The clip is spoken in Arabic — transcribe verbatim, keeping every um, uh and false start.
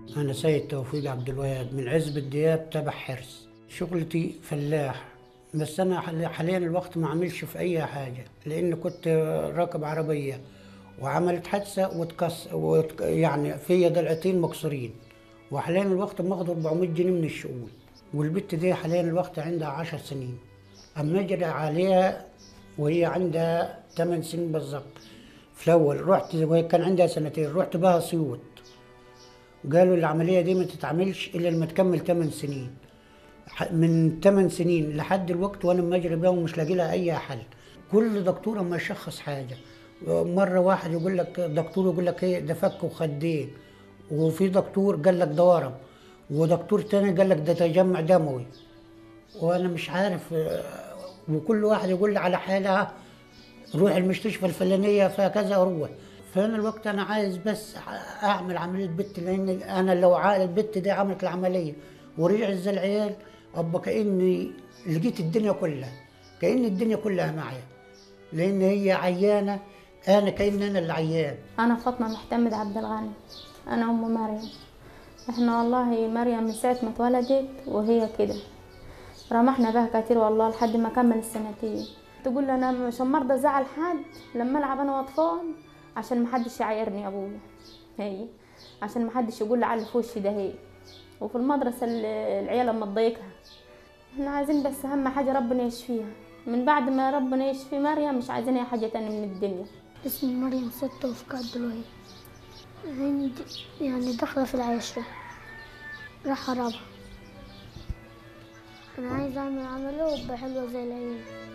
أنا سيد توفيق عبد الوهاب من عزبة دياب تبع حرص. شغلتي فلاح، بس أنا حال- حاليا الوقت ما عملش في أي حاجة، لأن كنت راكب عربية وعملت حادثة وتكس وتك... يعني في ضلعتين مكسورين، وحاليا الوقت ماخد أربعمية جنيه من الشؤون. والبت دي حاليا الوقت عندها عشر سنين، أما أجري عليها وهي عندها ثمان سنين بالظبط. في الأول رحت وهي كان عندها سنتين، رحت بها سيوط، قالوا العملية دي ما تتعملش إلا لما تكمل ثمان سنين. ح- من ثمان سنين لحد الوقت وأنا مجري بيها ومش لاقي لها أي حل. كل دكتور ما يشخص حاجة، مرة واحد يقول لك دكتور يقول لك إيه ده فك وخدين، وفي دكتور قال لك ده ورم، ودكتور تاني قال لك ده تجمع دموي، وأنا مش عارف. آه، وكل واحد يقول لي على حالها، روح المستشفى الفلانية فكذا أروح. فأنا الوقت أنا عايز بس أعمل عملية بت، لأن أنا لو عا- البت دي عملت العملية ورجعت زي العيال، أبقى كأني لقيت الدنيا كلها، كأن الدنيا كلها معايا، لأن هي عيانة، أنا كأن أنا اللي عيان. أنا فاطمة محتمد عبد الغني، أنا أم مريم. إحنا والله مريم من ساعة ما اتولدت وهي كده، رمحنا بها كتير والله لحد ما كمل السنتين. تقول لي أنا مش مرضى زعل حد لما ألعب أنا وأطفال، عشان محدش يعايرني يا أبويا، هي عشان محدش يقول لي على في وشي ده. هي وفي المدرسة ال- العيال لما تضايقها. إحنا عايزين بس أهم حاجة ربنا يشفيها، من بعد ما ربنا يشفي مريم مش عايزين أي حاجة تاني من الدنيا. اسمي مريم ست توفيق عبد الوهاب. عندي يعني داخلة في العاشرة، رايحة رابعة. أنا عايزة أعمل عملية وأبقى حلوة زي العيال.